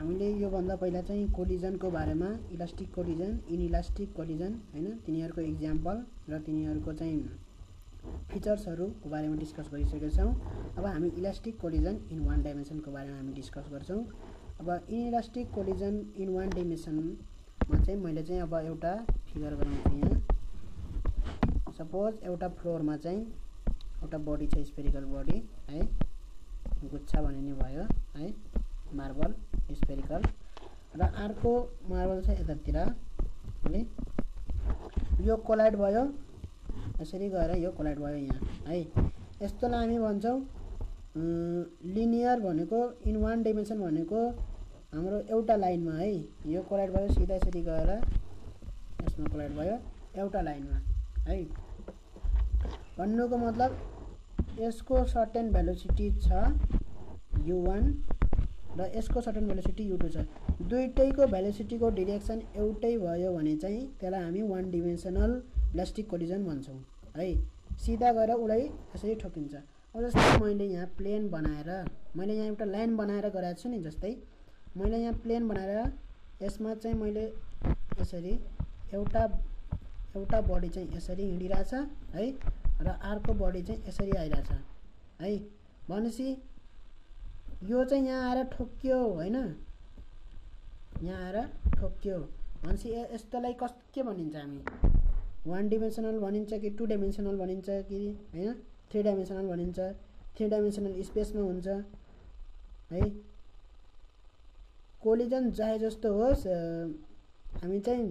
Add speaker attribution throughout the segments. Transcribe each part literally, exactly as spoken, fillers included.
Speaker 1: हामीले यो भन्दा पहिला चाहिँ कोलिजनको बारेमा इलास्टिक कोलिजन इनइलास्टिक कोलिजन हैन तिनीहरुको एक्जाम्पल र तिनीहरुको चाहिँ फिचर्सहरुको बारेमा डिस्कस गरिसकेका छौं। अब हामी इलास्टिक कोलिजन इन वान डाइमेन्सनको बारेमा हामी डिस्कस गर्छौं। अब इनइलास्टिक कोलिजन इन वान डाइमेन्सनमा चाहिँ मैले चाहिँ अब एउटा फिगर बनाउँछु यहाँ। सपोज एउटा फ्लोरमा चाहिँ एउटा बडी छ स्फेरिकल बडी है गुच्छा भन्ने भयो है मार्बल स्फेरिकल र अर्को मार्बल छ यतातिर है यो कोलाइड भयो यसरी गएर यो कोलाइड भयो यहाँ है यस्तोलाई हामी भन्छौं लिनियर भनेको इन वान डाइमेन्सन भनेको हाम्रो एउटा लाइनमा है यो कोलाइड भयो सिधा यसरी गएर यसमा कोलाइड भयो एउटा लाइनमा है भन्नुको मतलब यसको सर्टेन भेलोसिटी छ यू वान र यसको सर्टेन भेलोसिटी यू टू छ दुईटैको भेलोसिटीको डाइरेक्सन एउटै भयो भने चाहिँ त्यसलाई हामी वान डाइमेन्सनल इलास्टिक कोलिजन भन्छौं है सिधा गएर उलाई यसरी ठोकिन्छ। अब जस्तै मैले यहाँ प्लेन बनाएर मैले यहाँ एउटा लाइन बनाएर गराएको छु नि जस्तै मैले यहाँ प्लेन बनाएर यसमा चाहिँ मैले यसरी एउटा एउटा बडी चाहिँ यसरी हिँडिराछ है र अर्को बडी चाहिँ यसरी आइराछ है भनेपछि यो चाहिँ यहाँ आएर ठोक्यो हैन यहाँ आएर ठोक्यो भनेपछि यस्तोलाई कस के भनिन्छ हामी वान डाइमेन्सनल भनिन्छ कि टु डाइमेन्सनल भनिन्छ कि हैन थ्री डाइमेन्सनल भनिन्छ। थ्री डाइमेन्सनल स्पेसमा हुन्छ है कोलिजन चाहे जस्तो होस् हामी चाहिँ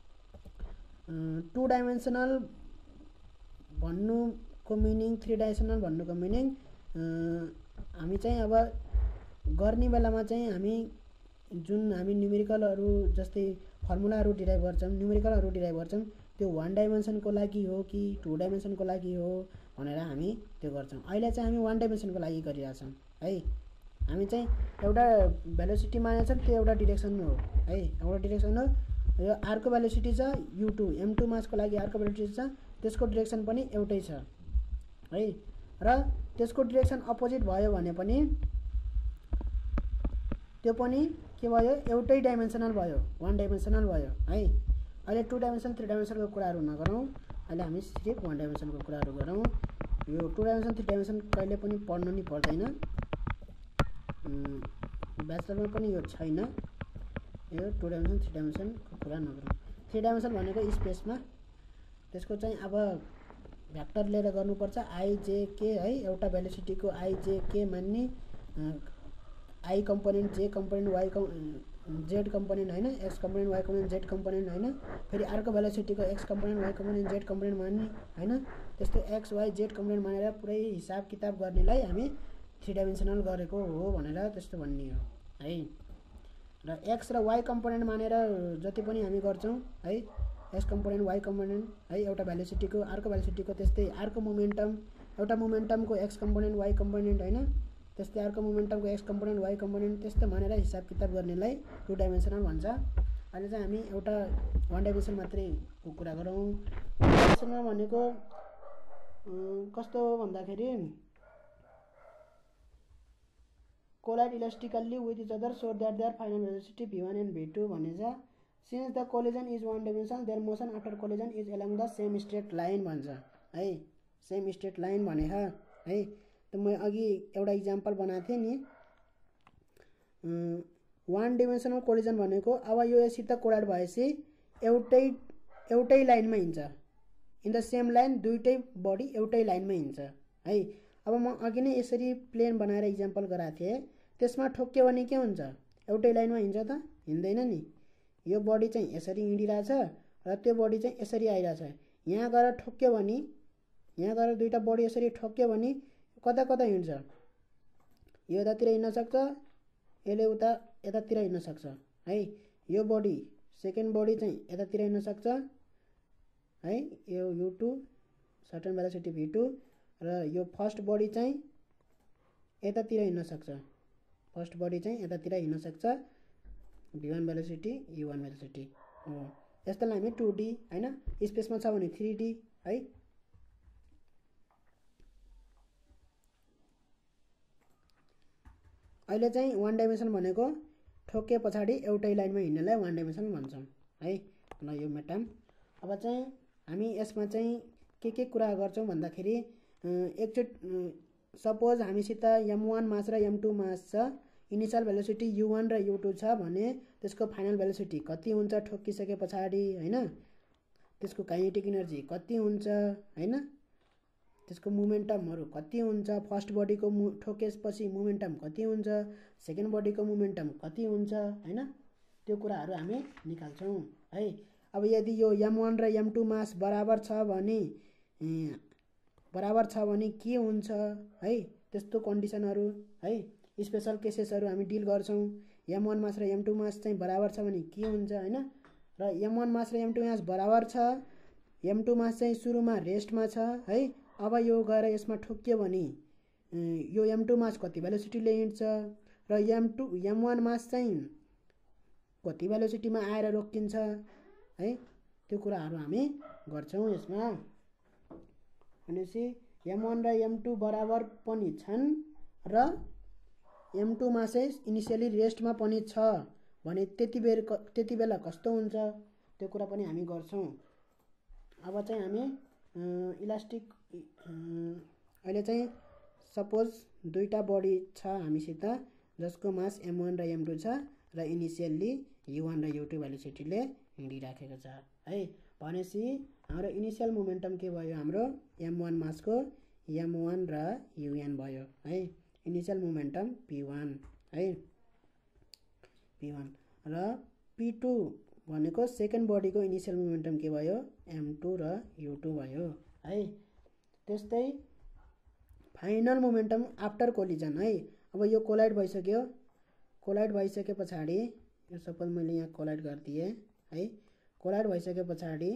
Speaker 1: टु डाइमेन्सनल भन्नुको मिनिङ थ्री डाइमेन्सनल भन्नुको मिनिङ हामी चाहिँ अब गर्ने बेलामा चाहिँ हामी जुन हामी न्युमेरिकलहरु जस्तै फर्मुलाहरु डिराइभ गर्छौं न्युमेरिकलहरु डिराइभ गर्छौं त्यो वान डाइमेन्सनको लागि हो कि टु डाइमेन्सनको लागि हो भनेर हामी त्यो गर्छौं। अहिले चाहिँ हामी वान डाइमेन्सनको लागि गरिरहेछौं है हामी चाहिँ एउटा भेलोसिटी मानेको छ त्यो एउटा डाइरेक्सन हो है एउटा डाइरेक्सन हो यो अर्को भेलोसिटी छ यू टू एम टू मासको लागि अर्को भेलोसिटी छ त्यसको डाइरेक्सन पनि एउटै छ है र त्यसको डाइरेक्सन अपोजिट भयो भने पनि त्यो पनि के भयो एउटै डाइमेन्सनल भयो वान डाइमेन्सनल भयो है। अहिले टु डाइमेन्सन थ्री डाइमेन्सनको कुराहरु नगरौं अहिले हामी सिर्फ वान डाइमेन्सनको कुराहरु गरौं। यो टु डाइमेन्सन थ्री डाइमेन्सन कहिले पनि पढ्नु नि पर्दैन ब्याचलरमा पनि यो छैन यो टु डाइमेन्सन थ्री डाइमेन्सनको कुरा नगरौं। थ्री डाइमेन्सन भनेको स्पेसमा त्यसको चाहिँ अब भेक्टर लिएर गर्नुपर्छ आई जे के है एउटा भेलोसिटीको आई जे के मान्ने i component j component y z component हैन x component y component z component हैन फेरि अर्को भेलोसिटीको x component y component z component मान्ने हैन त्यस्तै एक्स वाई जेड कम्पोनेन्ट मानेर पुरै हिसाब किताब गर्नेलाई हामी थ्री डाइमेन्सनल गरेको हो भनेर त्यस्तो भन्ने हो है। र एक्स र वाई कम्पोनेन्ट मानेर जति पनि हामी गर्छौं है एक्स कम्पोनेन्ट वाई कम्पोनेन्ट है एउटा भेलोसिटीको अर्को भेलोसिटीको त्यस्तै अर्को मोमेन्टम एउटा मोमेन्टमको एक्स कम्पोनेन्ट वाई कम्पोनेन्ट हैन त्यस्तै अर्को मोमेन्टमको एक्स कम्पोनेन्ट वाई कम्पोनेन्ट त्यस्तो भनेर हिसाब किताब गर्नेलाई टु डाइमेन्सनल भन्छ। अहिले चाहिँ हामी एउटा वान डाइमेन्सन मात्रै को कुरा गरौं। वान डाइमेन्सनल भनेको कस्तो हो भन्दाखेरि collide elastically with each other so that their final velocity v one and v two भनिन्छ। Since the collision is one dimensional, their motion after collision is along the same straight line भन्छ है same straight line भने है त म अघि एउटा example बनाएको थिएँ नि वान डाइमेन्सनल कोलिजन भनेको अब यो यसित कोलाइड भएपछि एउटै एउटै लाइनमा हिँड्छ इन द सेम लाइन दुईटै बडी एउटै लाइनमा हिँड्छ है। अब म अघि नै यसरी प्लेन बनाएर एक्जाम्पल गराएको थिएँ त्यसमा ठोक्क्यो भने के हुन्छ एउटै लाइनमा हिँड्छ त हिँड्दैन नि यो बडी चाहिँ यसरी हिँडिराछ र त्यो बडी चाहिँ यसरी आइराछ यहाँ गएर ठोक्क्यो भने यहाँ गएर दुईटा बडी यसरी ठोक्क्यो भने कता कता हिँड्छ यो यतातिर हिँड्न सक्छ यसले उता यतातिर हिँड्न सक्छ है यो बडी सेकेन्ड बडी चाहिँ यतातिर हिँड्न सक्छ है यो u two certain velocity v two र यो फर्स्ट बडी चाहिँ यतातिर हिँड्न सक्छ फर्स्ट बडी चाहिँ यतातिर हिँड्न सक्छ v one velocity u one velocity हो यस्तोलाई हामी टू डी हैन स्पेसमा छ भने थ्री डी है। अहिले चाहिँ वान डाइमेन्सन भनेको ठोके पछाडि एउटै लाइनमा हिँड्नेलाई वान डाइमेन्सनल भन्छौँ है। ल यो मेटाम। अब चाहिँ हामी यसमा चाहिँ के के कुरा गर्छौँ भन्दाखेरि एकचोटि सपोज हामीसित एम वान मास र एम टू मास छ, इनिसियल भेलोसिटी यु वान र यु टू छ भने त्यसको फाइनल भेलोसिटी कति हुन्छ ठोकिसके पछाडि हैन, त्यसको काइनेटिक एनर्जी कति हुन्छ हैन, त्यसको मोमेन्टमहरू कति हुन्छ, फर्स्ट बडीको मु ठोकेपछि मोमेन्टम कति हुन्छ, सेकेन्ड बडीको मोमेन्टम कति हुन्छ हैन, त्यो कुराहरू हामी निकाल्छौँ है। अब यदि यो एम वान र एम टू मास बराबर छ भने बराबर छ भने के हुन्छ है, त्यस्तो कन्डिसनहरू है, स्पेशल केसेसहरू हामी डिल गर्छौँ। एम वान मास र एम टू मास चाहिँ बराबर छ भने के हुन्छ हैन, र एम वान मास र एम टू मास बराबर छ, एम टू मास चाहिँ सुरुमा रेस्टमा छ है, अब यो गएर यसमा ठोक्कियो भने यो एम टू मास कति भेलोसिटीले हिँड्छ र m two m one mass चाहिँ कति भेलोसिटीमा आएर रोकिन्छ है, त्यो कुराहरू हामी गर्छौँ यसमा। भनेपछि एम वान र एम टू बराबर पनि छन् र एम टू मा चाहिँ इनिसियली रेस्टमा पनि छ भने त्यति बेर त्यति बेला कस्तो हुन्छ त्यो कुरा पनि हामी गर्छौँ। अब चाहिँ हामी इलास्टिक अहिले चाहिँ सपोज दुईटा बडी छ हामीसित जसको मास एम वान र एम टू छ र इनिसियल्ली यु वान र यु टू भेलोसिटीले हिँडिराखेको छ है। भनेपछि हाम्रो इनिसियल मोमेन्टम के भयो, हाम्रो एम वान मासको एम वान र युएन भयो है, इनिसियल मोमेन्टम पी वान है, पी वान र पी टू भनेको सेकेन्ड बडीको इनिसियल मोमेन्टम के भयो, एम टू र यु टू भयो है। त्यस्तै फाइनल मोमेन्टम आफ्टर कोलिजन है। अब यो कोलाइड भइसक्यो, कोलाइड भइसके पछाडि यो सपोज मैले यहाँ कोलाइड गरिदिएँ है, कोलाइड भइसके पछाडि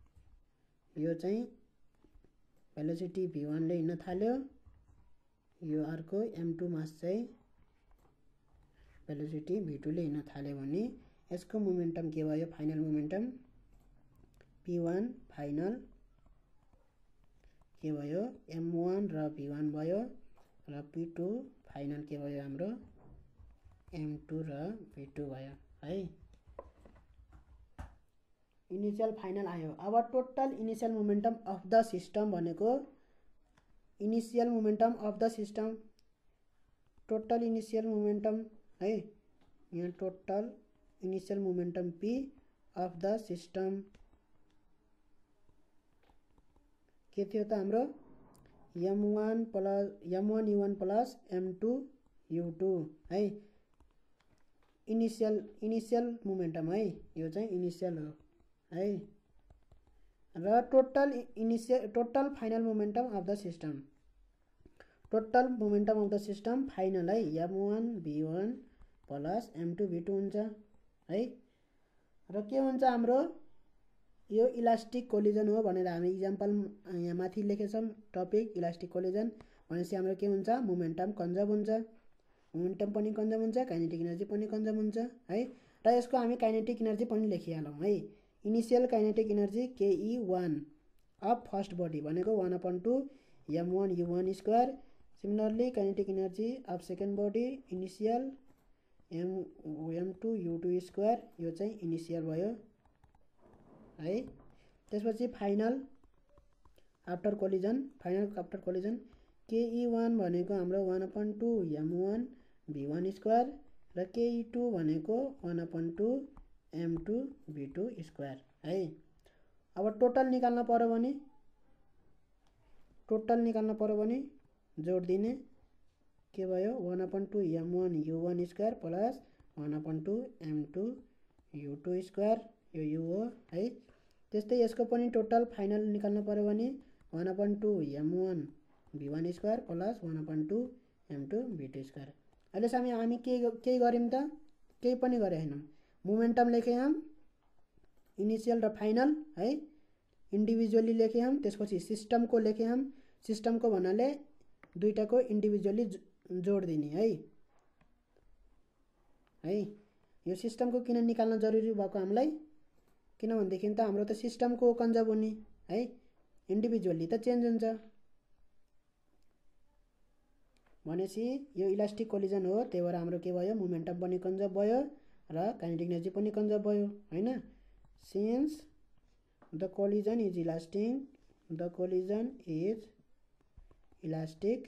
Speaker 1: यो चाहिँ भेलोसिटी भी वान ले हिँड्न थाल्यो, यो अर्को एम टू मास चाहिँ भेलोसिटी भी टू ले हिँड्न थाल्यो भने यसको मोमेन्टम के भयो, final momentum p one final के भयो, एम वान र भी वान भयो र पी टू फाइनल के भयो हाम्रो एम टू र भी टू भयो है। इनिसियल फाइनल आयो। अब total initial momentum of the system भनेको initial momentum of the system, total initial momentum है, यहाँ total initial momentum p of the system के थियो त हाम्रो m one plus m one u one plus am two you two है, initial initial momentum है, यो चाहिँ इनिसियल हो है, र total initial total final momentum of the system, total momentum of the system final है, m one v one plus am two v two हुन्छ है। र के हुन्छ हाम्रो यो इलास्टिक कोलिजन हो भनेर हामी इक्जाम्पल यहाँ माथि लेखेछौँ टपिक इलास्टिक कोलिजन भनेपछि हाम्रो के हुन्छ, मोमेन्टम कन्जर्भ हुन्छ, मोमेन्टम पनि कन्जर्भ हुन्छ, काइनेटिक एनर्जी पनि कन्जर्भ हुन्छ है। र यसको हामी काइनेटिक एनर्जी पनि लेखिहालौँ है, इनिसियल काइनेटिक एनर्जी के e one of first body भनेको one upon two m one u one square, similarly kinetic energy of second body initial m m two you two square, यो चाहिँ initial भयो है। त्यसपछि final after collision, final after collision के e one भनेको हाम्रो one upon two m one v one square र के ई टू भनेको one upon two am two v two square है। अब टोटल निकाल्न पर्यो भने टोटल निकाल्न पर्यो भने जोड दिने के भयो, one upon two m one u one square plus one upon two am two you two square, यो यु हो है। त्यस्तै यसको पनि टोटल फाइनल निकाल्न पर्यो भने one upon two m one v one square plus one upon two am two v two square. अहिलेसम्म हामी के केही गऱ्यौँ त, केही पनि गरे हैनौँ, मोमेन्टम लेखे हम इनिसियल र फाइनल है, इन्डिभिजुअली लेखे हम, त्यसपछि सिस्टमको लेखे हम, सिस्टमको भन्नाले दुईटाको इन्डिभिजुअली जोड दिने है है। यो सिस्टमको किन निकाल्न जरुरी भएको हामीलाई, किनभनेदेखि त हाम्रो त सिस्टमको कन्जर्भ हुने है, इन्डिभिजुअली त चेन्ज हुन्छ भनेपछि यो इलास्टिक कोलिजन हो, त्यही भएर हाम्रो के भयो, मोमेन्टम पनि कन्जर्भ भयो र काइनेटिक एनर्जी पनि कन्जर्भ भयो हैन। Since the collision is elastic the collision is elastic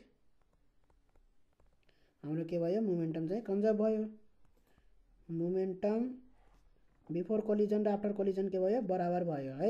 Speaker 1: हाम्रो के भयो मोमेन्टम चाहिँ कन्जर्भ भयो। मोमेन्टम बिफोर कोलिजन र आफ्टर कोलिजन के भयो बराबर भयो है।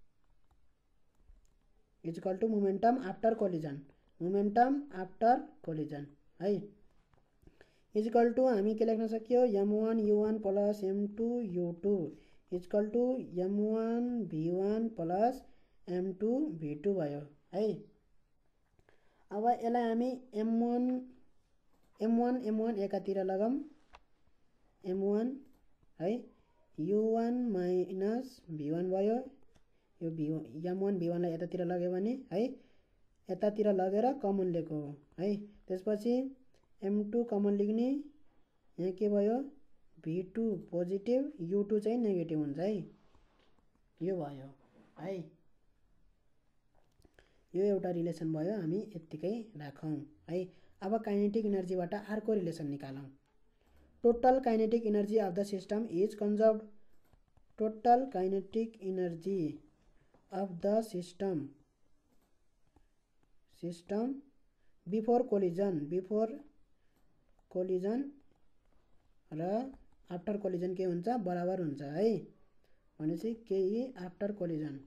Speaker 1: Is equal to momentum after collision momentum after collision है। इज इक्वल टु हामी के लेख्न सक्यो m one u one plus am two u two is equal to m one v one plus am two v two भयो है। अब यसलाई हामी m one m one m one एकातिर लगाऊँ एम वान है u one minus v one भयो। यो भी एम वान भी वानलाई यतातिर लग्यो भने है यतातिर लगेर कमन लिएको हो है। त्यसपछि एम टू कमन लिग्ने यहाँ के भयो v two positive u two चाहिँ नेगेटिभ हुन्छ है यो भयो है। यो एउटा रिलेसन भयो हामी यतिकै राखौँ है। अब काइनेटिक एनर्जीबाट अर्को रिलेसन निकालौँ। Total kinetic energy of the system is conserved total kinetic energy of the system system before collision before collision र आफ्टर कोलिजन के हुन्छ बराबर हुन्छ है। भनेपछि केही आफ्टर कोलिजन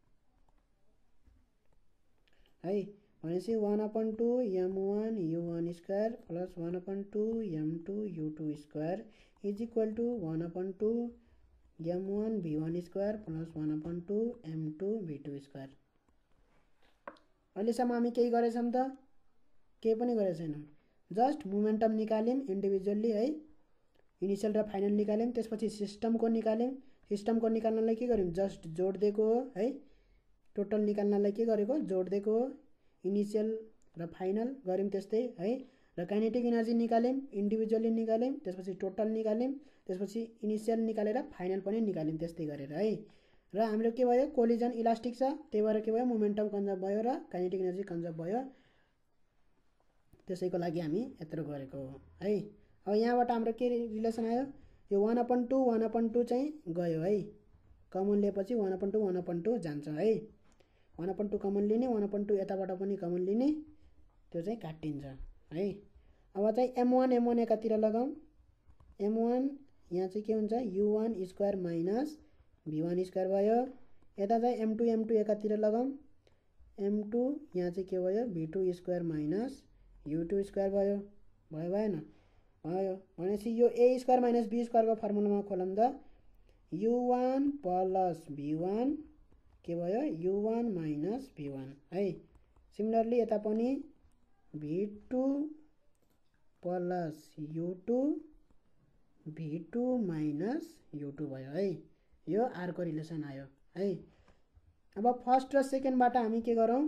Speaker 1: है। भनेपछि one upon two m one u one square plus one upon two am two u two square is equal to one upon two m one v one square plus one upon two am two v two square. अहिलेसम्म हामी केही गरेछौँ त केही पनि गरेको छैनौँ। Just momentum निकाल्यौँ इन्डिभिजुअल्ली है इनिसियल र फाइनल निकाल्यौँ। त्यसपछि सिस्टमको निकाल्यौँ। सिस्टमको निकाल्नलाई के गर्यौँ जस्ट जोड दिएको हो है। टोटल निकाल्नलाई के गरेको जोड दिएको हो इनिसियल र फाइनल गऱ्यौँ त्यस्तै है। र काइनेटिक एनर्जी निकाल्यौँ इन्डिभिजुअली निकाल्यौँ त्यसपछि टोटल निकाल्यौँ त्यसपछि इनिसियल निकालेर फाइनल पनि निकाल्यौँ त्यस्तै गरेर है। र हाम्रो के भयो कोलिजन इलास्टिक छ त्यही भएर के भयो मोमेन्टम कन्जर्भ भयो र काइनेटिक एनर्जी कन्जर्भ भयो। त्यसैको लागि हामी यत्रो गरेको हो है। अब यहाँबाट हाम्रो के रिलेसन आयो यो one upon two one upon two चाहिँ गयो है। कमन लिएपछि one upon two one upon two जान्छ है। वान अपन टू कमन लिने वान अपन टू यताबाट पनि कमन लिने त्यो चाहिँ काटिन्छ है। अब चाहिँ एम वान एम वान एकातिर लगाऊँ एम वान यहाँ चाहिँ के हुन्छ u one square minus v one square भयो। यता चाहिँ एम टू एम टू एकातिर लगाऊँ एम टू यहाँ चाहिँ के भयो v two square minus u two square भयो भयो भएन भयो। भनेपछि यो ए स्क्वायर माइनस बी स्क्वायरको फर्मुलामा खोलौँ त u one plus v one के भयो u one minus v one है। सिमिलरली यता पनि v two plus u two v two minus u two भयो है। यो अर्को रिलेसन आयो है। अब फर्स्ट र सेकेन्डबाट हामी के गरौँ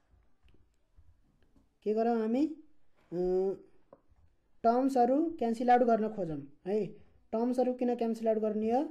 Speaker 1: के गरौँ हामी टर्म्सहरू क्यान्सल आउट गर्न खोजौँ है। टर्म्सहरू किन क्यान्सल आउट गर्ने हो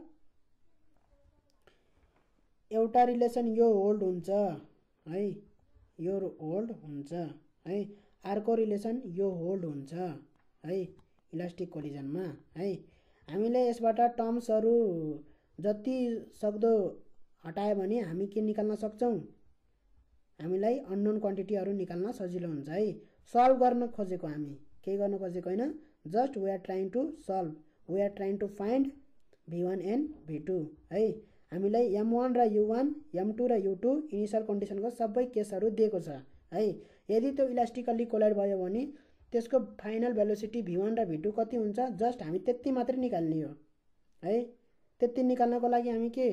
Speaker 1: एउटा रिलेसन यो होल्ड हुन्छ है यो होल्ड हुन्छ है। अर्को रिलेसन यो होल्ड हुन्छ है इलास्टिक कोलिजनमा है। हामीले यसबाट टर्म्सहरू जति सक्दो हटायो भने हामी के निकाल्न सक्छौँ हामीलाई अननोन क्वान्टिटीहरू निकाल्न सजिलो हुन्छ है। सल्भ गर्न खोजेको हामी केही गर्न खोजेको होइन just we are trying to solve we are trying to find v one and v two है। हामीलाई एम वान र यू वान एम टू र यू टू इनिसियल कन्डिसनको सबै केसहरू दिएको छ है। यदि त्यो इलास्टिकल्ली कोलाइड भयो भने त्यसको फाइनल भेलोसिटी भी वान र भी टू कति हुन्छ जस्ट हामी त्यति मात्रै निकाल्ने हो है। त्यति निकाल्नको लागि हामी के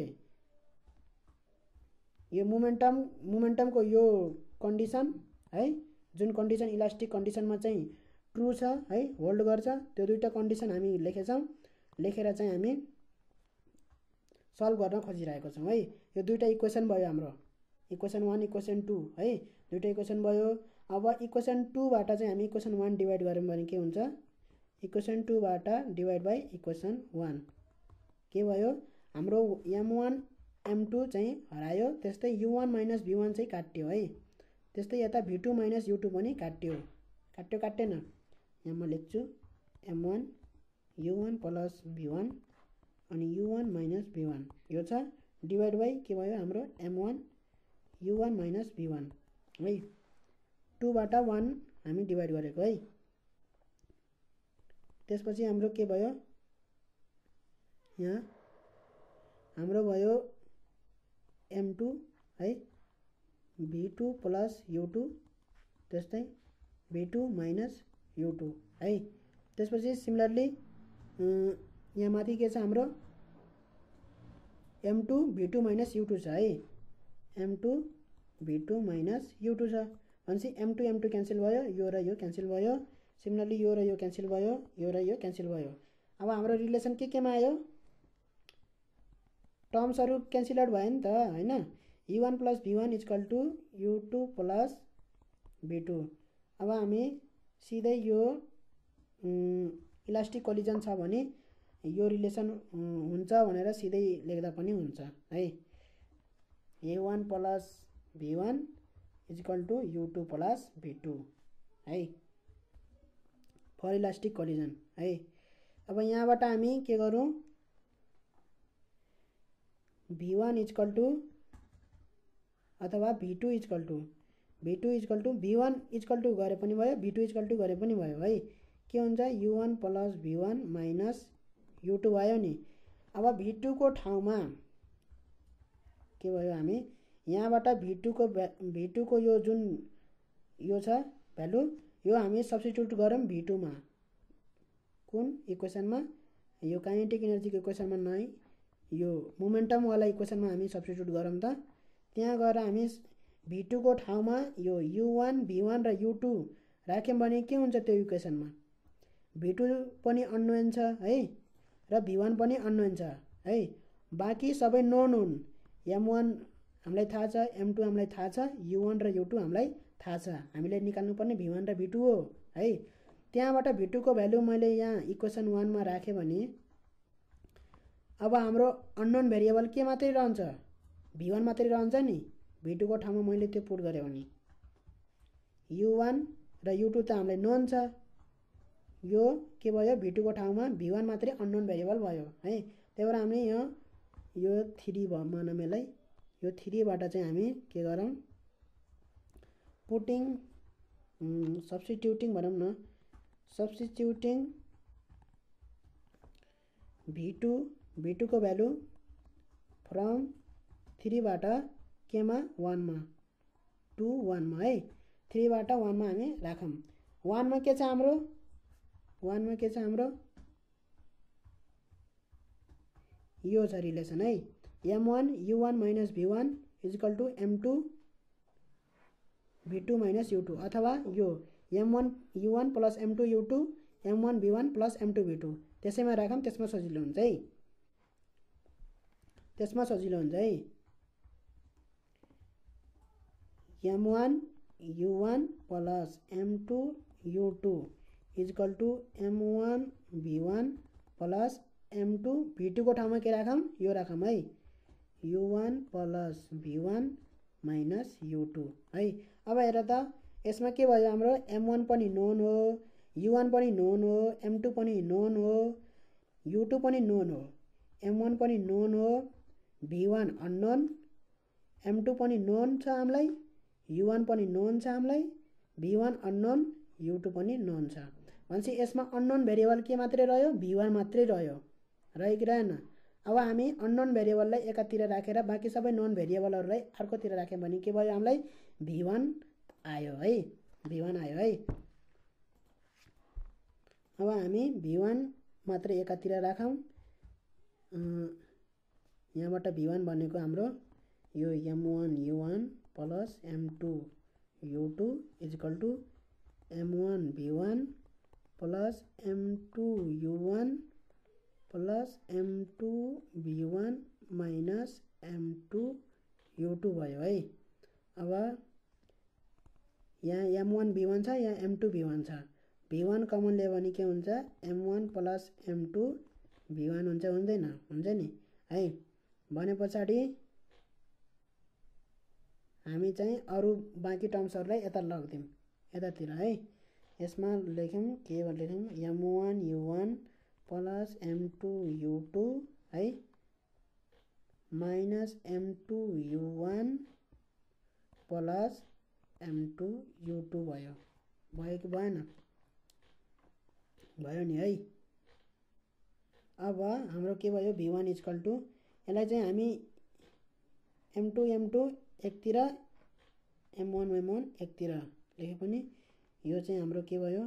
Speaker 1: यो मोमेन्टम मोमेन्टमको यो कन्डिसन है जुन कन्डिसन इलास्टिक कन्डिसनमा चाहिँ ट्रु छ है होल्ड गर्छ त्यो दुईटा कन्डिसन हामी लेखेछौँ। लेखेर चाहिँ हामी सल्भ गर्न खोजिरहेको छौँ है। यो दुईटा इक्वेसन भयो हाम्रो इक्वेसन वान इक्वेसन टू है दुईटा इक्वेसन भयो। अब इक्वेसन टूबाट चाहिँ हामी इक्वेसन वान डिभाइड गऱ्यौँ भने के हुन्छ इक्वेसन टूबाट डिभाइड बाई इक्वेसन वान के भयो हाम्रो एम वान एम टू चाहिँ हरायो। त्यस्तै u one minus v one चाहिँ काट्यो है। त्यस्तै यता v two minus u two पनि काट्यो काट्यो काटेन यहाँ म लेख्छु m one u one plus v one अनि u one minus v one यो छ डिभाइड बाई के भयो हाम्रो m one u one minus v one है टू बाट वान हामी डिभाइड गरेको है। त्यसपछि हाम्रो के भयो यहाँ हाम्रो भयो एम टू है भी टू प्लस यु टू त्यस्तै v two minus u two है। त्यसपछि सिमिलरली यहाँ माथि के छ हाम्रो m two v two minus u two छ है am two v two minus u two छ भनेपछि am two am two cancel भयो यो र यो क्यान्सल भयो सिमिलरली यो र यो क्यान्सल भयो यो र यो क्यान्सल भयो। अब हाम्रो रिलेसन के केमा आयो टर्म्सहरू क्यान्सल आउट भयो नि त हैन u one plus v one equal to you two plus v two. अब हामी सिधै यो इलास्टिक कोलिजन छ भने यो रिलेसन हुन्छ भनेर सिधै लेख्दा पनि हुन्छ है u one plus v one equal to you two plus v two है फर इलास्टिक कोलिजन है। अब यहाँबाट हामी के गरौँ भी वान इक्वल टू अथवा v two equal to v two equal to v one equal to गरे पनि भयो भी टू इक्वल टू गरे पनि भयो है के हुन्छ u one plus v one minus u two भयो नि। अब भी टू को ठाउँमा के भयो हामी यहाँबाट भी टू को भी टू को यो जुन यो छ भ्यालु यो हामी सब्स्टिट्युट गरौँ भी टू मा कुन इक्वेसनमा यो काइनेटिक एनर्जीको इक्वेसनमा नै यो मोमेन्टम वाला इक्वेसनमा हामी सब्स्टिट्युट गरौँ त त्यहाँ गएर हामी भी टू को ठाउँमा यो यु वान भी वान र यु टू राख्यौँ भने के हुन्छ त्यो इक्वेसनमा भी टू पनि अननोन छ है र भी वान पनि अननोन छ है बाँकी सबै नोन हुन् एम वान हामीलाई थाहा छ एम टू हामीलाई थाहा छ यु वान र यु टू हामीलाई थाहा छ हामीले निकाल्नु पर्ने भी वान र भी टू हो है। त्यहाँबाट भी टू को भ्यालु मैले यहाँ इक्वेसन वान मा राखेँ भने अब हाम्रो अननोन भेरिएबल के मात्रै रहन्छ भी वान मात्रै रहन्छ नि भी टू को ठाउँमा मैले त्यो पुट गरेँ भने यु वान र यु टू त हामीलाई नोन छ यो के भयो भी टू को ठाउँमा भी वान मात्रै अननोन भेरिएबल भयो है। त्यही भएर हामी यहाँ यो थ्री मानौँ यसलाई यो थ्री बाट चाहिँ हामी के गरौँ पुटिङ सब्स्टिट्युटिङ भनौँ न substituting v two v two को भ्यालु फ्रम थ्री बाट केमा वान मा टू वान मा है थ्री बाट वान मा हामी राखौँ वान मा के छ हाम्रो वान मा के छ हाम्रो यो छ रिलेसन है m one u one minus v one equal to am two v two minus u two अथवा यो m one u one plus am two you two m one v one plus am two v two त्यसैमा राखौँ त्यसमा सजिलो हुन्छ है त्यसमा सजिलो हुन्छ है m one u one plus am two you two equal to m one v one plus am two v two को ठाउँमा के राखौँ यो राखौँ है u one plus v one minus u two है। अब हेर त यसमा के भयो हाम्रो एम वान पनि नोन हो यु वान पनि नोन हो एम टू पनि नोन हो यु टू पनि नोन हो एम वान पनि नोन हो v one unknown m two पनि नोन छ हामीलाई यु वान पनि नोन छ हामीलाई v one unknown u two पनि नोन छ भनेपछि यसमा अननोन भेरिएबल के मात्रै रह्यो भी वान मात्रै रह्यो रह्यो कि रहेन। अब हामी अननोन भेरिएबललाई एकातिर राखेर बाँकी सबै नोन भेरिएबलहरूलाई अर्कोतिर राख्यौँ भने के भयो हामीलाई भी वान आयो है भी वान आयो है। अब हामी भी वान मात्रै एकातिर राखौँ यहाँबाट भी वान भनेको हाम्रो यो m one u one plus am two you two equal to m one v one plus am two u one plus am two v one minus am two you two भयो है। अब यहाँ m one v one छ यहाँ am two v one छ भी one common लियो भने के हुन्छ m one plus am two v one हुन्छ हुँदैन हुन्छ नि है। भने पछाडि हामी चाहिँ अरू बाँकी टर्म्सहरूलाई यता लगिदिउँ यतातिर है यसमा लेख्यौँ के लेख्यौँ m one u one plus am two you two है minus am two u one plus am two u two भयो भयो कि भएन भयो नि है। अब हाम्रो के भयो भी वान इक्वल टू यसलाई चाहिँ हामी एम टू एम टू एकतिर एम वान एम वान एकतिर लेखे पनि यो चाहिँ हाम्रो के भयो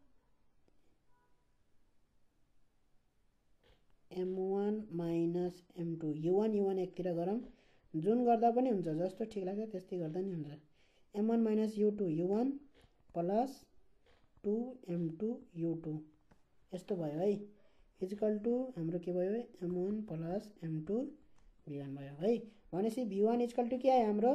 Speaker 1: m one minus am two u one u one एकतिर गरौँ जुन गर्दा पनि हुन्छ जस्तो ठिक लाग्छ त्यस्तै गर्दा नि हुन्छ m one minus u two u one plus two am two u two यस्तो भयो है इक्वल टू हाम्रो के भयो m one plus am two v one भयो है। भनेपछि भी वान इक्वल टू के आयो हाम्रो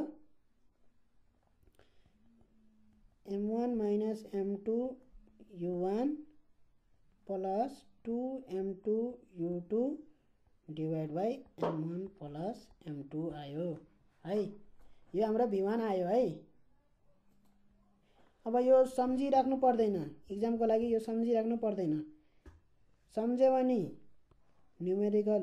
Speaker 1: m one minus am two u one plus two am two u two divide by m one plus am two आयो है यो हाम्रो भी वान आयो है। अब यो सम्झिराख्नु पर्दैन इक्जामको लागि यो सम्झिराख्नु पर्दैन सम्झ्यो भने न्युमेरिकल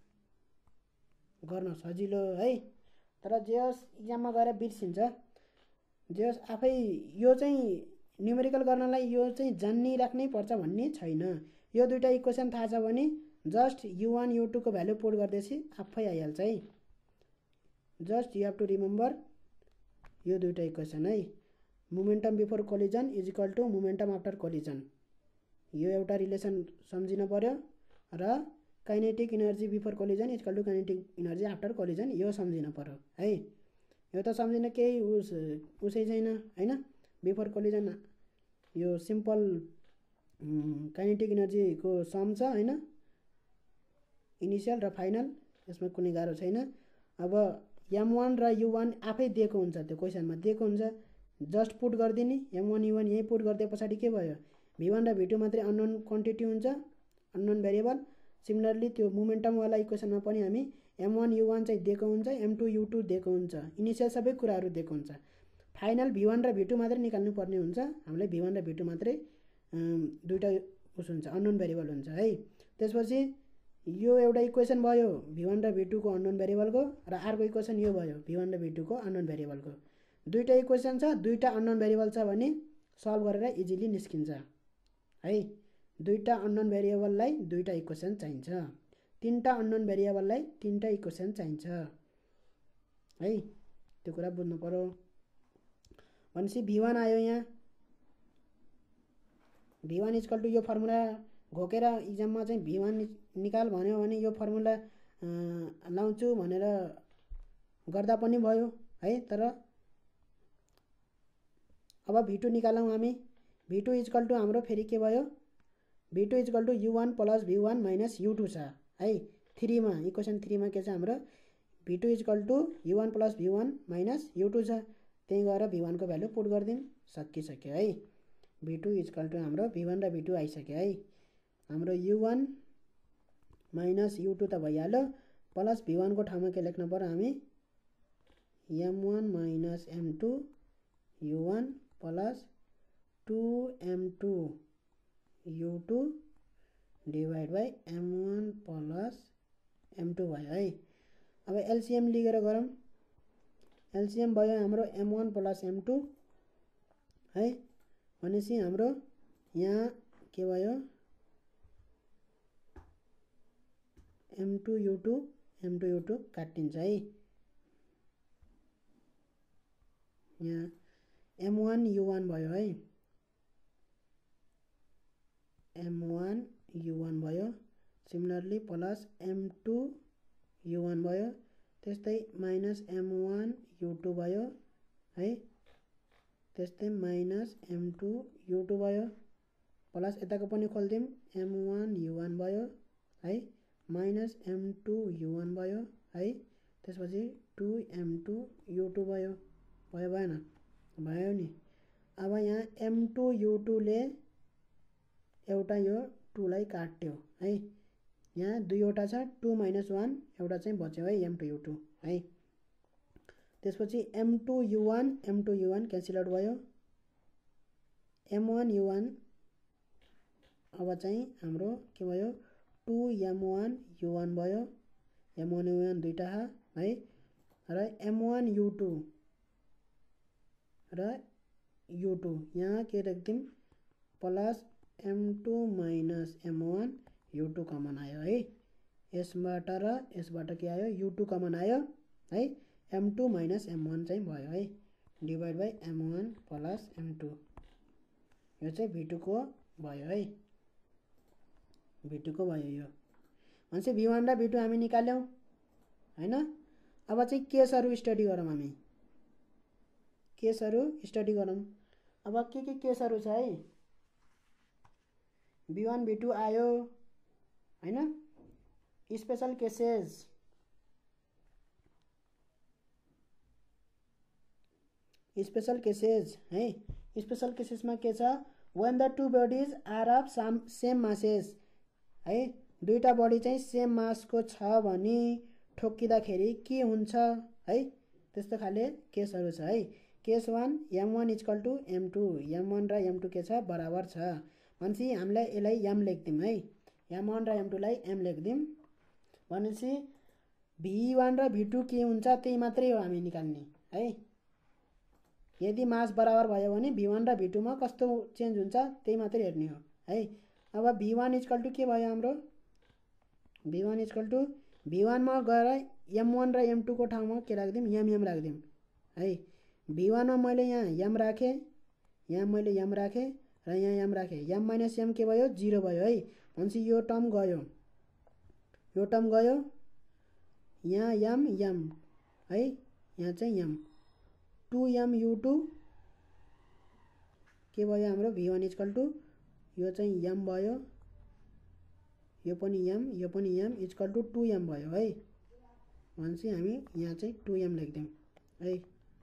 Speaker 1: गर्न सजिलो है तर जे होस् इक्जाममा गएर बिर्सिन्छ जे होस् आफै यो चाहिँ न्युमेरिकल गर्नलाई यो चाहिँ जान्निराख्नै पर्छ भन्ने छैन यो दुईटा इक्वेसन थाहा छ भने just u one u two को भ्यालु पुट गर्दैछ आफै आइहाल्छ है just you have to remember यो दुईटा इक्वेसन है momentum before collision is equal to momentum after collision यो एउटा रिलेसन सम्झिन पर्यो र kinetic energy before collision is equal to kinetic energy after collision यो सम्झिन पर्यो है यो त सम्झिन केही उस उसै छैन हैन बिफोर कोलिजन यो सिम्पल काइनेटिक इनर्जीको सम छ हैन इनिशियल र फाइनल यसमा कुनै गाह्रो छैन। अब एम वान र यू वान आफै दिएको हुन्छ त्यो क्वेसनमा दिएको हुन्छ जस्ट पुट गरिदिने एम वान यू वान यही पुट गरिदिए पछाडि के भयो भी वान र भी टू मात्रै अननोन क्वान्टिटी हुन्छ अननोन भेरिएबल सिमिलरली त्यो मोमेन्टमवाला इक्वेसनमा पनि हामी एम वान यू वान चाहिँ दिएको हुन्छ एम टू यू टू दिएको हुन्छ इनिशियल सबै कुराहरू दिएको हुन्छ फाइनल भी वान र भी टू मात्रै निकाल्नु पर्ने हुन्छ हामीले भी वान र भी टू मात्रै दुईटा उस हुन्छ अननोन भेरिएबल हुन्छ है। त्यसपछि यो एउटा इक्वेसन भयो भी वान र भी टू को अननोन भेरिएबलको र अर्को इक्वेसन यो भयो भी वान र भी टू को अननोन भेरिएबलको दुईटा इक्वेसन छ दुईटा अननोन भेरिएबल छ भने सल्भ गरेर इजिली निस्किन्छ है। दुईटा अननोन भेरिएबललाई दुईटा इक्वेसन चाहिन्छ तीनटा अननोन भेरिएबललाई तीनटा इक्वेसन चाहिन्छ है त्यो कुरा बुझ्नु पर्यो। भनेपछि भी वान आयो यहाँ भी वान इक्वल टू यो फर्मुला घोकेर इक्जाममा चाहिँ भी वान निकाल भन्यो भने यो फर्मुला लाउँछु भनेर गर्दा पनि भयो है तर अब भी टू निकालौँ हामी भी टू इक्वल टू हाम्रो फेरि के भयो v two equal to u one plus v one minus u two छ है थ्रीमा इक्वेसन थ्रीमा के छ हाम्रो v two equal to u one plus v one minus u two छ त्यही गएर भी वान को भ्यालु पुट गरिदिउँ सकिसक्यो है भी टू इक्वल टू हाम्रो भी वान र भी टू आइसक्यो है हाम्रो u one minus u two त भइहाल्यो प्लस भी वान को ठाउँमा के लेख्नु पर्यो हामी m one minus am two u one plus two am two u two divide by m one plus am two भयो है। अब एलसीएम लिएर गरौँ एलसीएम भयो हाम्रो m one plus am two है भनेपछि हाम्रो यहाँ के भयो m two u two am two u two काटिन्छ है यहाँ एम वान यू वान भयो है एम वान यू वान भयो similarly plus am two u one भयो त्यस्तै minus m one u two भयो है त्यस्तै minus am two u two भयो प्लस यताको पनि खोलिदिउँ एम वान यू वान भयो है minus am two u one भयो है त्यसपछि two am two u two भयो भयो भएन भयो नि। अब यहाँ एम टू यू टूले एउटा यो टूलाई काट्यो है यहाँ दुईवटा छ टू माइनस वान एउटा चाहिँ बच्यो है एम टू यू टू है त्यसपछि m two u one m two u one cancel out भयो एम वान यू वान अब चाहिँ हाम्रो के भयो two two m one u one भयो, एम वान यू वान दुईटा है र एम वान यू टू र यू टू यहाँ के राख्दिउँ plus am two minus m one u two common आयो है। यसबाट र यसबाट के आयो यू टू कमन आयो है। Am two minus m one चाहिँ भयो है, divide by m one plus am two, यो चाहिँ भी टू को भयो है, भी टू को भयो यो। भनेपछि भी वान र भी टू हामी निकाल्यौँ हैन। अब चाहिँ केसहरू स्टडी गरौँ, हामी केसहरू स्टडी गरौँ। अब के के केसहरू छ है, भी वान भी टू आयो हैन। स्पेशल केसेस, स्पेशल केसेस है। स्पेशल केसेसमा के छ, when the two bodies are of some same masses है, दुईटा बडी चाहिँ सेम मासको छ भने ठोक्किँदाखेरि के हुन्छ है, त्यस्तो खाले केसहरू छ है। Case one m one equal to am two, m one र एम टू के छ बराबर छ भनेपछि हामीलाई यसलाई एम लेख्दिउँ है, एम वान र एम टू लाई एम लेख्दिउँ भनेपछि भी वान र भी टू के हुन्छ त्यही मात्रै हो हामी निकाल्ने है। यदि मास बराबर भयो भने भी वान र भी टू मा कस्तो चेन्ज हुन्छ त्यही मात्रै हेर्ने हो है। अब भी वान इक्वल टू के भयो हाम्रो, v one equal to v one मा गएर एम वान र एम टू को ठाउँमा के राख्दिउँ एम एम राख्दिउँ है। भी वान मा मैले यहाँ एम राखेँ, यहाँ मैले एम राखेँ र यहाँ एम राखेँ, एम माइनस एम के भयो जिरो भयो है। भनेपछि यो टर्म गयो, यो टर्म गयो, यहाँ एम एम है, यहाँ चाहिँ m two m u two के भयो हाम्रो भी वान इक्वल टू यो चाहिँ एम भयो, यो पनि एम यो पनि m equal to two m भयो है। भनेपछि हामी यहाँ चाहिँ टू एम लेख्दिउँ है।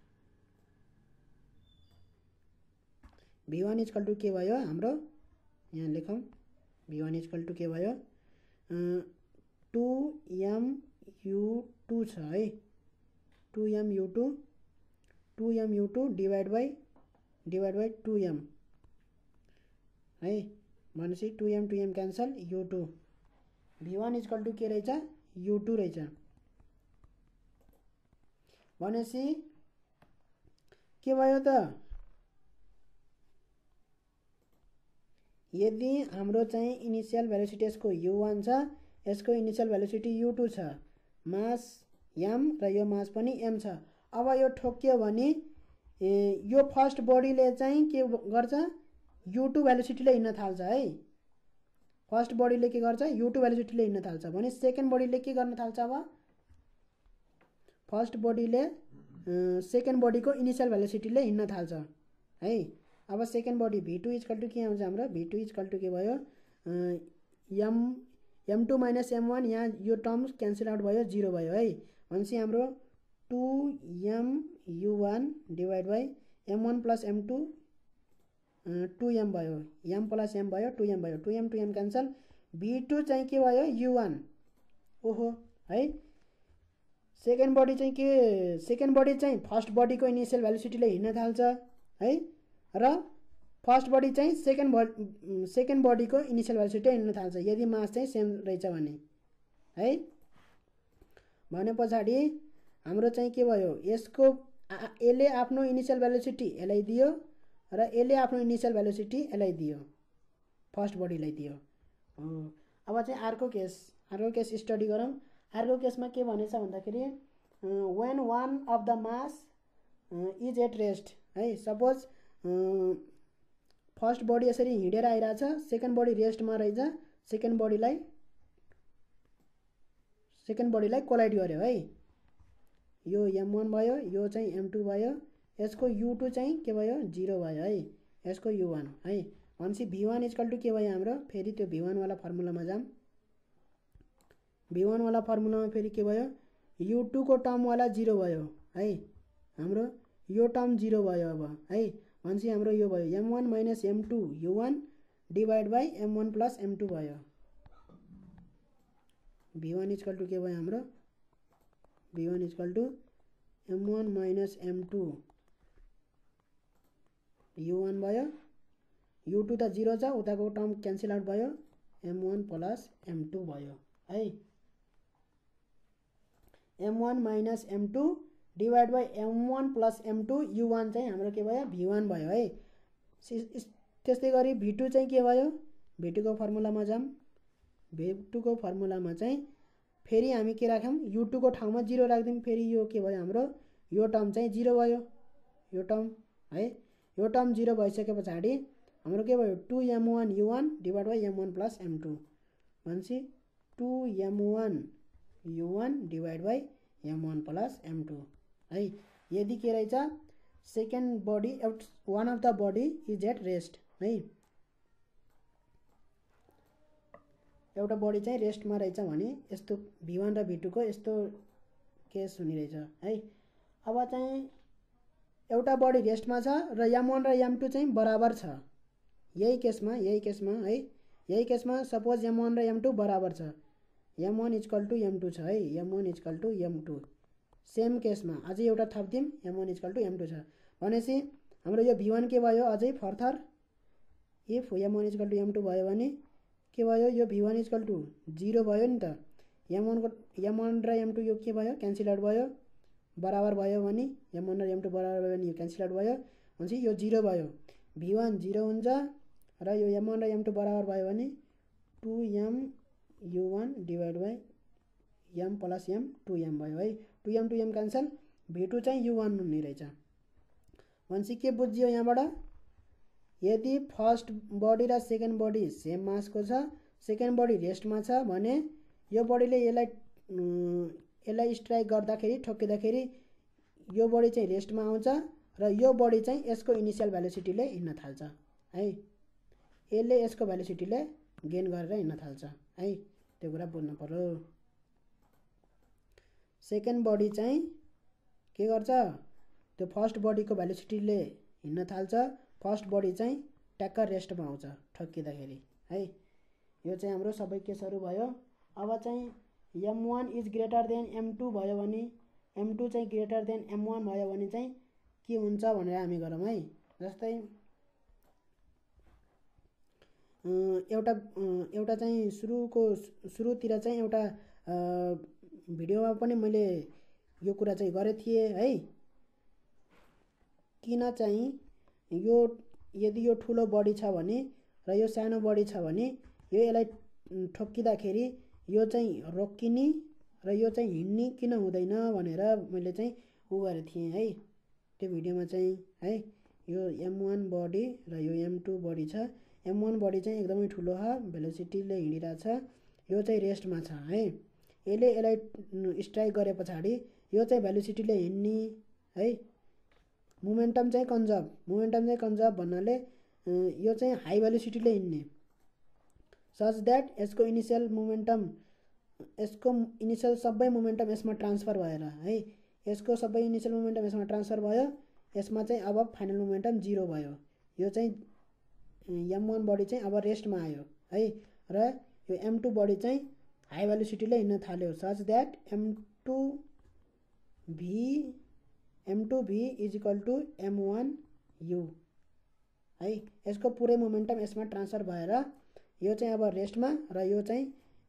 Speaker 1: भी वान इक्वल टू के भयो हाम्रो, यहाँ लेखौँ भी वान इक्वल टू के भयो टू एम यू टू छ है, two m u two, two m u two divide by divide by two m है। भनेपछि two am two m cancel, u two, v one equal to के रहेछ you two रहेछ। भनेपछि के भयो त, यदि हाम्रो चाहिँ इनिशियल भेलोसिटी यसको यू वान छ, यसको इनिशियल भेलोसिटी यू टू छ, मास एम र यो मास पनि एम छ। अब यो ठोक्कियो भने यो फर्स्ट बडीले चाहिँ के गर्छ यू टू भेलोसिटीले हिँड्न थाल्छ है। फर्स्ट बडीले के गर्छ यू टू भेलोसिटीले हिँड्न थाल्छ भने सेकेन्ड बडीले के गर्न थाल्छ, अब फर्स्ट बडीले सेकेन्ड बडीको इनिशियल भेलोसिटीले हिँड्न थाल्छ है। अब second body v two equal to के आउँछ हाम्रो, भी टू इक्वल टू के भयो m m two minus m one, यहाँ यो टर्म्स क्यान्सल आउट भयो जिरो भयो है। भनेपछि हाम्रो two m u one divide by m one plus am two, two m भयो, एम प्लस एम भयो टू एम भयो, two am two m cancel, v two चाहिँ के भयो यू वान, ओहो है। सेकेन्ड बडी चाहिँ के, सेकेन्ड बडी चाहिँ फर्स्ट बडीको इनिशियल भेलोसिटीले हिँड्न थाल्छ है, र फर्स्ट बडी चाहिँ सेकेन्ड बडी सेकेन्ड बडीको इनिशियल भेलोसिटी हिँड्न थाल्छ यदि मास चाहिँ सेम रहेछ भने है। भने पछाडि हाम्रो चाहिँ के भयो, यसको यसले आफ्नो इनिशियल भेलोसिटी यसलाई दियो र यसले आफ्नो इनिशियल भेलोसिटी यसलाई दियो, फर्स्ट बडीलाई दियो। अब चाहिँ अर्को केस, अर्को केस स्टडी गरौँ। अर्को केसमा के भनेछ भन्दाखेरि when one of the mass is at rest है। सपोज फर्स्ट बडी यसरी हिँडेर आइरहेछ, सेकेन्ड बडी रेस्टमा रहेछ, सेकेन्ड बडीलाई सेकेन्ड बडीलाई कोलाइड गर्यो है। यो एम वान भयो, यो चाहिँ एम टू भयो, यसको यू टू चाहिँ के भयो जिरो भयो है, यसको यू वान है। भनेपछि भी वान इक्वल टू के भयो हाम्रो, फेरि त्यो भी वान वाला फर्मुलामा जाम। भी वान वाला फर्मुलामा फेरि के भयो यू टू को टर्म वाला जिरो भयो है, हाम्रो यो टर्म जिरो भयो अब है। भनेपछि हाम्रो यो भयो m one minus am two u one divide by m one plus am two भयो। भी वान इक्वल टू के भयो हाम्रो, v one equal to m one minus am two u one भयो, यू टू त zero छ, उताको term cancel out भयो m one plus am two भयो है। M one minus am two divide by m one plus am two u one चाहिँ हाम्रो के भयो भी वान भयो है। त्यस्तै गरी भी टू चाहिँ के भयो, भी टू को फर्मुलामा जाम, भी टू को फर्मुलामा चाहिँ फेरि हामी के राख्यौँ यु टू को ठाउँमा जिरो राख्दिउँ, फेरि यो के भयो हाम्रो यो टर्म चाहिँ जिरो भयो, यो टर्म है। यो टर्म जिरो भइसके पछाडि हाम्रो के भयो two m one u one divide by m one plus am two भनेपछि two m one u one divide by m one plus am two है। यदि के रहेछ second body at one of the body is at rest है, एउटा body चाहिँ रेस्टमा रहेछ भने यस्तो भी वान र भी टू को यस्तो केस हुने रहेछ है। अब चाहिँ एउटा बडी रेस्टमा छ र एम वान र एम टू चाहिँ बराबर छ, यही केसमा यही केसमा है, यही केसमा सपोज एम वान र एम टू बराबर छ, m one equal to am two छ है, m one equal to am two. Same केसमा अझै एउटा थप्दिउँ m one equal to am two छ भनेपछि हाम्रो यो भी वान के भयो अझै further, if m one equal to am two भयो भने के भयो यो v one equal to zero भयो नि त, एम वान को एम वान र एम टू यो के भयो क्यान्सल आउट भयो, बराबर भयो भने एम वान र एम टू बराबर भयो भने यो क्यान्सल आउट भयो भनेपछि यो जिरो भयो, भी वान जिरो हुन्छ र यो एम वान र एम टू बराबर भयो भने two m u one divide by m plus am two m भयो है। Two am two m cancel, v two चाहिँ यु वान हुने रहेछ भनेपछि के बुझ्यो यहाँबाट, यदि फर्स्ट बडी र सेकेन्ड बडी सेम मासको छ, सेकेन्ड बडी रेस्टमा छ भने यो बडीले यसलाई यसलाई स्ट्राइक गर्दाखेरि ठोकिँदाखेरि यो बडी चाहिँ रेस्टमा आउँछ र यो बडी चाहिँ यसको इनिसियल भेलोसिटीले हिँड्न थाल्छ है, यसले यसको भेलोसिटीले गेन गरेर हिँड्न थाल्छ है, त्यो कुरा बुझ्नु पर्यो। सेकेन्ड बडी चाहिँ के गर्छ त्यो फर्स्ट बडीको भेलोसिटीले हिँड्न थाल्छ, फर्स्ट बडी चाहिँ ट्याक्क रेस्टमा आउँछ ठोकिँदाखेरि है। यो चाहिँ हाम्रो सबै केसहरू भयो। अब चाहिँ M one is greater than am two भयो भने, एम टू चाहिँ ग्रेटर देन एम वान भयो भने चाहिँ के हुन्छ भनेर हामी गरौँ है। जस्तै एउटा एउटा चाहिँ सुरुको सुरुतिर चाहिँ एउटा भिडियोमा पनि मैले यो कुरा चाहिँ गरेको थिएँ है, किन चाहिँ यो यदि यो ठुलो बडी छ भने र यो सानो बडी छ भने यो यसलाई ठोक्किँदाखेरि यो चाहिँ रोकिने र यो चाहिँ हिँड्ने किन हुँदैन भनेर मैले चाहिँ उ गरेको थिएँ है त्यो भिडियोमा चाहिँ है। यो एम वान बडी र यो एम टू बडी छ, एम वान बडी चाहिँ एकदमै ठुलो छ, भेलोसिटीले हिँडिरहेछ, यो चाहिँ रेस्टमा छ है, यसले यसलाई स्ट्राइक गरे पछाडि यो चाहिँ भेलोसिटीले हिँड्ने है, मोमेन्टम चाहिँ कन्जर्भ, मोमेन्टम चाहिँ कन्जर्भ भन्नाले यो चाहिँ हाई भेलोसिटीले हिँड्ने सच द्याट यसको इनिसियल मोमेन्टम यसको इनिसियल सबै मोमेन्टम यसमा ट्रान्सफर भएर है, यसको सबै इनिसियल मोमेन्टम यसमा ट्रान्सफर भयो, यसमा चाहिँ अब फाइनल मोमेन्टम जिरो भयो। यो चाहिँ एम वान बडी चाहिँ अब रेस्टमा आयो है र यो एम टू बडी चाहिँ हाई भेलोसिटीले हिँड्न थाल्यो such that m two v m two v is equal to m one u है, यसको पुरै मोमेन्टम यसमा ट्रान्सफर भएर यो चाहिँ अब रेस्टमा र यो चाहिँ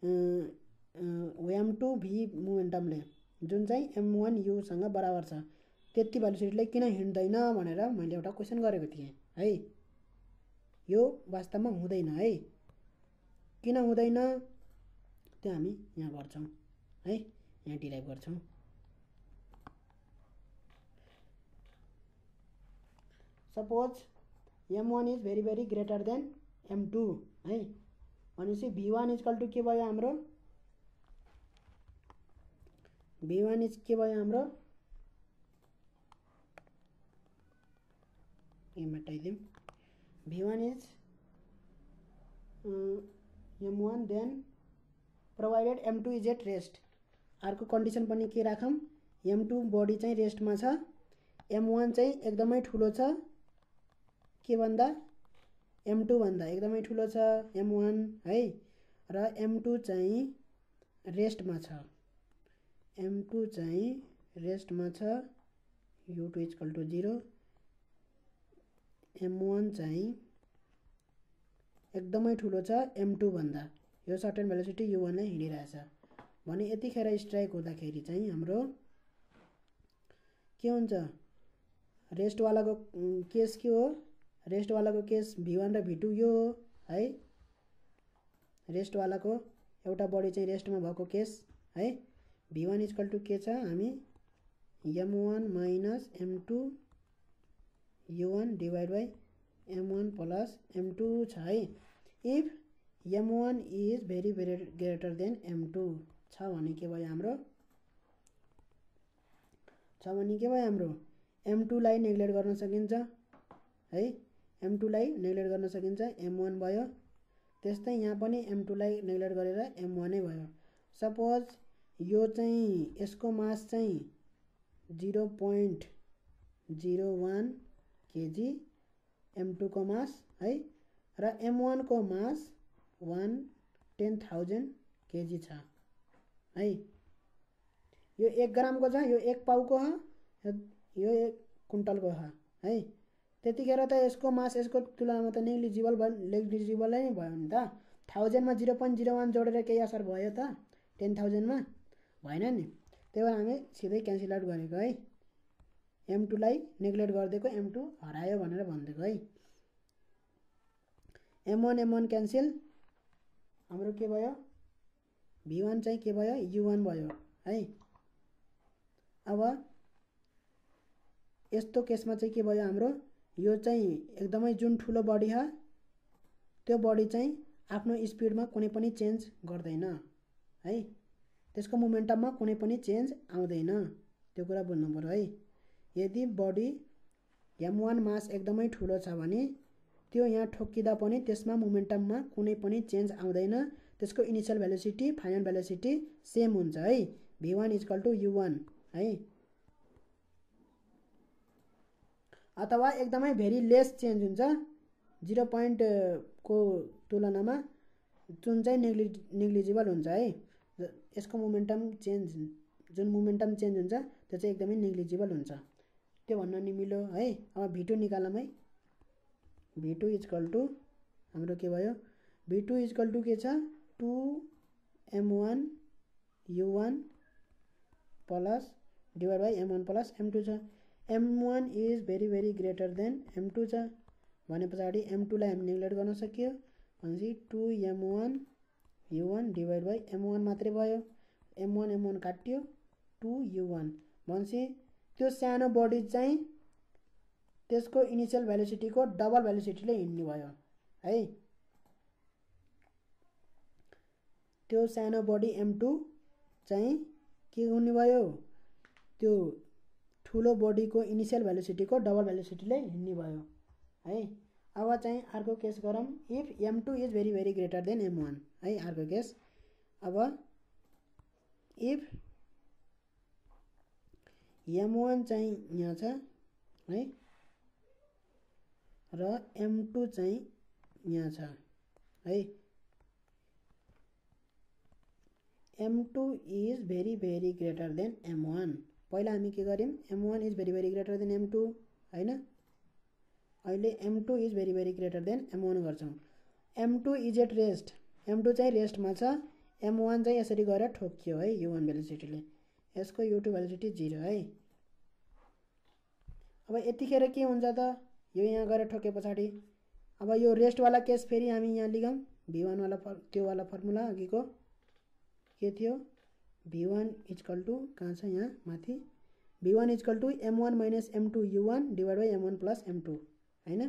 Speaker 1: एम टू भी मोमेन्टमले जुन चाहिँ एम वान यूसँग बराबर छ त्यति भेलोसिटीले किन हिँड्दैन भनेर मैले एउटा क्वेसन गरेको थिएँ है। यो वास्तवमा हुँदैन है, किन हुँदैन त्यो हामी यहाँ गर्छौँ है, यहाँ डिराइभ गर्छौँ। Suppose m one is very very greater than am two है भनेपछि भी वान इजकल टू के भयो हाम्रो, भी वान इज के भयो हाम्रो ये मेटाइदिउँ, v one is m one then provided m two is at rest. अर्को कन्डिसन पनि के राखौँ, एम टू बडी चाहिँ रेस्टमा छ, एम वान चाहिँ एकदमै ठुलो छ के भन्दा एम टू भन्दा एकदमै ठुलो छ एम वान है, र एम टू चाहिँ रेस्टमा छ, एम टू चाहिँ रेस्टमा छ, u two equal to zero, m one चाहिँ एकदमै ठुलो छ एम टू भन्दा यो सर्टेन भेलोसिटी यु वान लाई हिँडिरहेछ भने यतिखेर स्ट्राइक हुँदाखेरि चाहिँ हाम्रो के हुन्छ रेस्टवालाको केस के हो रेस्टवालाको केस भी वन र भी टू यो हो है रेस्टवालाको एउटा बडी चाहिँ रेस्टमा भएको केस है भी वन इक्वल टु के छ हामी M one minus am two U one divide by M one plus am two छ है if M one is very very greater than am two छ भने के भयो हाम्रो छ भने के भयो हाम्रो एम टू लाई नेग्लेक्ट गर्न सकिन्छ है एम टू लाई नेग्लेक्ट गर्न सकिन्छ एम वन भयो त्यस्तै यहाँ पनि एम टू लाई नेग्लेक्ट गरेर एम वन नै भयो सपोज यो चाहिँ यसको मास चाहिँ zero point zero one KG M two को मास है र एम वन को mass one ten thousand KG छ है यो एक ग्राम को छ यो एक पाउ को ह यो एक कुंटल को ह है त्यतिखेर त यसको मास यसको तुलनामा त नेग्लिजिबल नेग्लिजिबल नै भयो नि त थाउजेंड में जीरो पॉइंट जीरो वन जोडेर केही असर भयो त टेन थाउजेंड में भएन नि त्यही भएर हामी सिधै क्यान्सल आउट गरेको है एम टू लाई नेग्लेक्ट गरिदिएको एम टू हरायो भनेर भनिदिएको है M one M one cancel हाम्रो के भयो भी वन चाहिँ के भयो यु वन भयो है अब यस्तो केसमा चाहिँ के भयो हाम्रो यो चाहिँ एकदमै जुन ठुलो बडी ह त्यो बडी चाहिँ आफ्नो स्पिडमा कुनै पनि चेन्ज गर्दैन है त्यसको मोमेन्टममा कुनै पनि चेन्ज आउँदैन त्यो कुरा बुझ्नु पर्यो है यदि बडी एम वन मास एकदमै ठुलो छ भने त्यो यहाँ ठोक्किदा पनि त्यसमा मोमेन्टममा कुनै पनि चेन्ज आउँदैन त्यसको initial velocity final velocity same हुन्छ है V one equal to U one है अथवा एकदमै भेरी लेस चेन्ज हुन्छ जीरो पॉइंट को तुलनामा जुन चाहिँ नेग्लि नेग्लिजिबल हुन्छ है यसको मोमेन्टम चेन्ज जुन मोमेन्टम चेन्ज हुन्छ त्यो चाहिँ एकदमै नेग्लिजिबल हुन्छ त्यो भन्न नि मिल्यो है अब भी टू निकालौँ है भी टू इक्वल टु हाम्रो के भयो भी टू इक्वल टु के छ two M one U one plus divide by M one plus am two छ M one is very very greater than am two छ भने पछाडि एम टू लाई हामी नेग्लेक्ट गर्न सकियो भनेपछि two M one U one divide by M one मात्रै भयो एम वन एम वन काटियो टू यु वन भनेपछि त्यो सानो बडी चाहिँ त्यसको इनिशियल भेलोसिटीको डबल भेलोसिटीले हिँड्ने भयो है त्यो सानो बडी एम टू चाहिँ के हुने भयो त्यो ठुलो बडीको इनिशियल भेलोसिटीको डबल भेलोसिटीले हिँड्ने भयो है अब चाहिँ अर्को केस गरौँ if M two is very very greater than M one है अर्को केस अब इफ एम वन चाहिँ यहाँ छ है र एम टू चाहिँ यहाँ छ है am two is very very greater than M one पहिला हामी के गर्यौं M one is very very greater than am two हैन अहिले M two is very very greater than M one गर्छौं M two is at rest M two चाहिँ रेस्टमा छ एम वन चाहिँ यसरी गएर ठोक्कियो है यु वन भेलोसिटीले यसको यु टू भेलोसिटी जीरो है अब यतिखेर के हुन्छ त यो यहाँ गएर ठोके पछाडि अब यो रेस्ट वाला केस फेरि हामी यहाँ लिगौं भी वन वाला त्यो वाला फर्मुला अघिको के थियो भी वन इक्वल टु कहाँ छ यहाँ माथि V one equal to M one minus am two U one divide by M one plus am two हैन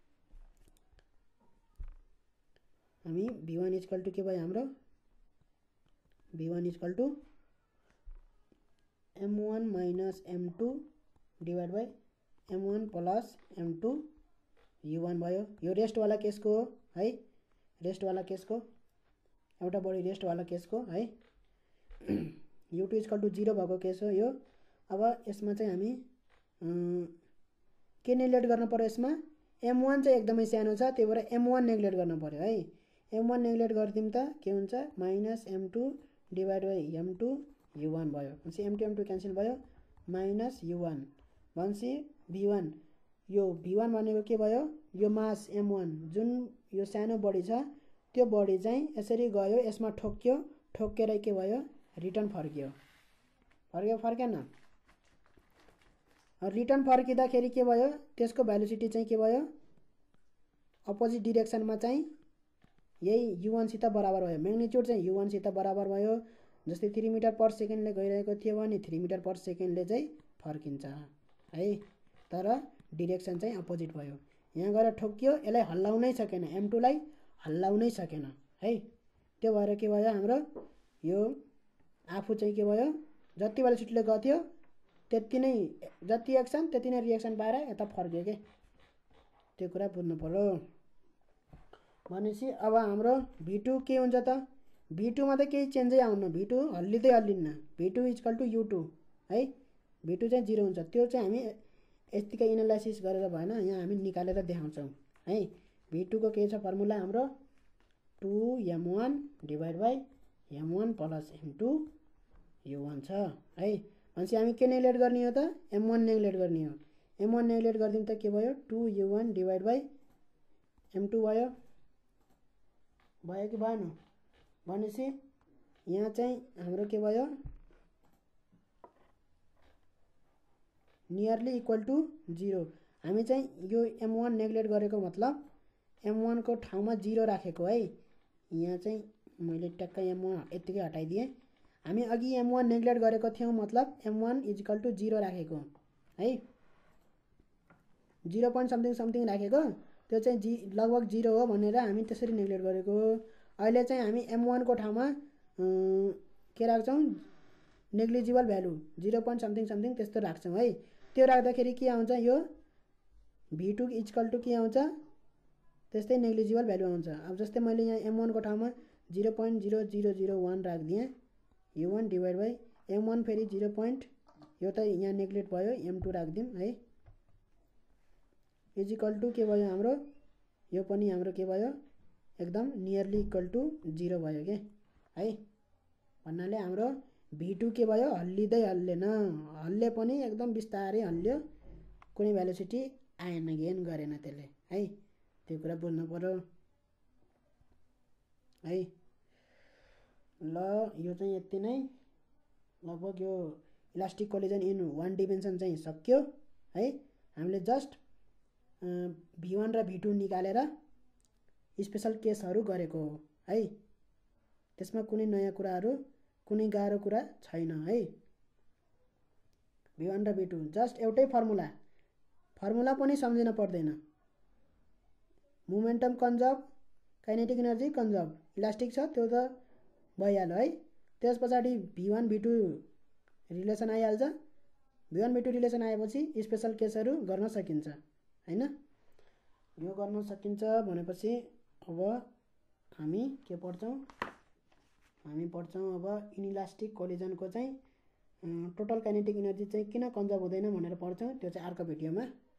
Speaker 1: हामी भी वन इक्वल टु के भयो हाम्रो V one equal to M one minus am two divide by M one plus am two U one भयो यो rest वाला केसको हो है रेस्ट वाला केसको एउटा बडी रेस्ट वाला केसको है U two equal to zero भएको केस हो यो अब यसमा चाहिँ हामी के नेग्लेक्ट गर्न पर्यो यसमा एम वन चाहिँ एकदमै सानो छ त्यही भएर एम वन नेग्लेक्ट गर्न पर्यो है एम वन नेग्लेक्ट गर्दिम त के हुन्छ minus am two divide by M two U one भयो भनेपछि am two am two cancel भयो माइनस यु वन भनेपछि भी वन यो भी वन भनेको के भयो यो मास एम वन जुन यो सानो बडी छ त्यो बडी चाहिँ यसरी गयो, यसमा ठोक्यो, ठोकेर के भयो रिटर्न फर्क्यो, फर्क्यो फर्केन। रिटर्न फर्किँदाखेरि के भयो त्यसको भेलोसिटी चाहिँ के भयो अपोजिट डिरेक्सनमा चाहिँ यही यु वन सित बराबर भयो। म्याग्निट्युड चाहिँ यु वन सित बराबर भयो। जस्तै थ्री मिटर पर सेकेन्डले गइरहेको थियो भने थ्री मिटर पर सेकेन्डले चाहिँ फर्किन्छ है, तर डिरेक्सन चाहिँ अपोजिट भयो। यहाँ गएर ठोक्यो, यसलाई हल्लाउनै सकेन, एम टू लाई हल्लाउनै सकेन है। त्यो भएर के भयो हाम्रो यो आफू चाहिँ के भयो जति भेलोसिटीले गथ्यो त्यति नै, जति एक्सन त्यति नै रिएक्सन पाएर यता फर्क्यो के, त्यो कुरा बुझ्नु पर्यो। भनेपछि अब हाम्रो भी टू के हुन्छ त, भी टू मा त केही चेन्जै आउन्न, भी टू हल्लिँदै हल्लिन्न, V two equal to you two है, भी टू चाहिँ जिरो हुन्छ। त्यो चाहिँ हामी यतिकै एनालाइसिस गरेर भएन, यहाँ हामी निकालेर देखाउँछौँ है। भी टू को के छ फर्मुला हाम्रो two M one divide by M one plus am two U one छ है। भनेपछि हामी के नेग्लेक्ट गर्ने हो त, एम वन नेग्लेक्ट गर्ने हो। एम वन नेग्लेक्ट गरिदिउँ त के भयो two U one divide by M two भयो, भयो कि भएन। भनेपछि यहाँ चाहिँ हाम्रो के भयो नियरली इक्वल टू जिरो। हामी चाहिँ यो एम वन नेग्लेक्ट गरेको मतलब एम वन को ठाउँमा जिरो राखेको है। यहाँ चाहिँ मैले ट्याक्कै एम वन यत्तिकै हटाइदिएँ। हामी अघि एम वन नेग्लेक्ट गरेको थियौँ मतलब M one is equal to zero राखेको है, जिरो पोइन्ट समथिङ समथिङ राखेको, त्यो चाहिँ जी लगभग जिरो हो भनेर हामी त्यसरी नेग्लेक्ट गरेको। अहिले चाहिँ हामी एम वन को ठाउँमा के राख्छौँ negligible value zero point something something त्यस्तो राख्छौँ है। त्यो राख्दाखेरि के आउँछ यो भी टू इक्वल टू के आउँछ त्यस्तै नेग्लिजिबल भ्यालु आउँछ। अब जस्तै मैले यहाँ एम वन को ठाउँमा zero point zero zero zero one राखिदिएँ, U one divide by M one फेरि जिरो पोइन्ट यो त यहाँ नेग्लेक्ट भयो एम टू राखिदिउँ है, इज इक्वल टू के भयो हाम्रो यो पनि हाम्रो के भयो एकदम नियरली इक्वल टू जिरो भयो के है। भन्नाले हाम्रो भी टू के भयो हल्लिँदै हल्लेन, हल्ले पनि एकदम बिस्तारै हल्ल्यो, कुनै भेलोसिटी आएन, गेन गरेन त्यसले है। त्यो कुरा बुझ्नु पर्यो है। ल यो चाहिँ यति नै, लगभग यो elastic collision in one dimension चाहिँ सक्यो है। हामीले जस्ट भी वन र भी टू निकालेर स्पेसल केसहरू गरेको हो है। त्यसमा कुनै नयाँ कुराहरू कुनै गाह्रो कुरा छैन है। भी वन र भी टू जस्ट एउटै फर्मुला, फर्मुला पनि सम्झिन पर्दैन। Momentum conserve, kinetic energy conserve, elastic छ त्यो त भइहाल्यो है। त्यस पछाडि भी वन भी टू रिलेसन आइहाल्छ। V one V two relation आएपछि स्पेसल केसहरू गर्न सकिन्छ हैन। यो गर्न सकिन्छ भनेपछि अब हामी के पढ्छौँ, हामी पढ्छौँ अब इनइलास्टिक कोलिजनको चाहिँ टोटल काइनेटिक एनर्जी चाहिँ किन कन्जर्भ हुँदैन भनेर पढ्छौँ। त्यो चाहिँ अर्को भिडियोमा